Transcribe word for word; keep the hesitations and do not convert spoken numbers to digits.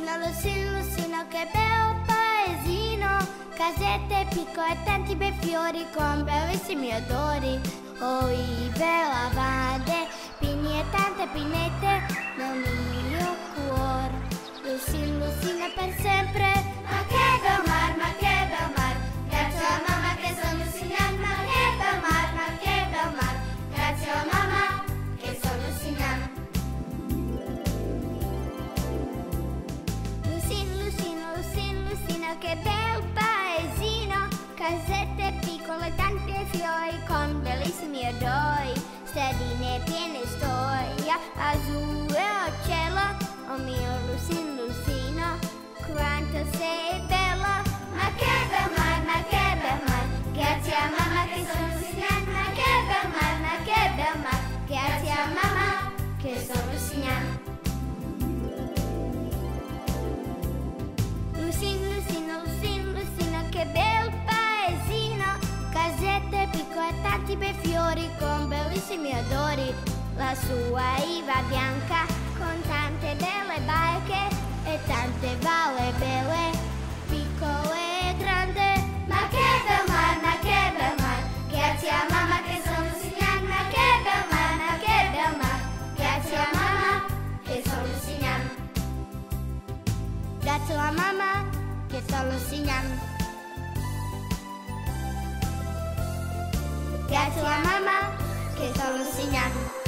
Lucino, Lucino, Lucino, che bel paesino, casette piccole e tanti bei fiori con bellissimi odori. Oi, bella lavande, pini e tante pinete nel mio cuore. Lucino, Lucino per sempre. Ma che bel mar, ma che bel mar, grazie alla mamma che sono Lucignano. Ma che bel mar, ma che bel mar, grazie alla mamma che sono Lucignano. Lucino, Lucino, Lucino, Lucino, che bel paesino, casette piccole, tanti fiori con bellissimi odori, stradine piene storia, azzurro cielo. Oh mio Lucino, Lucino, quanto sei bella. Ma che bel mar, ma che bel mar, grazie a mamma che sono Lucignano. Ma che bel mar, ma che bel mar, grazie a mamma che sono Lucignano. Lucino, Lucino, Lucino, Lucino, che bel paesino, casette piccole, tanti bei fiori con bellissimi odori. La sua riva bianca con tante belle barche e tante valle belle, piccole e grandi. Ma che bel mar, ma che bel mar, grazie a mamma che sono Lucignano. Ma che bel mar, ma che bel mar, grazie a mamma che sono Lucignano. Grazie alla mamma che sono Lucignano. Grazie alla mamma che sono Lucignano.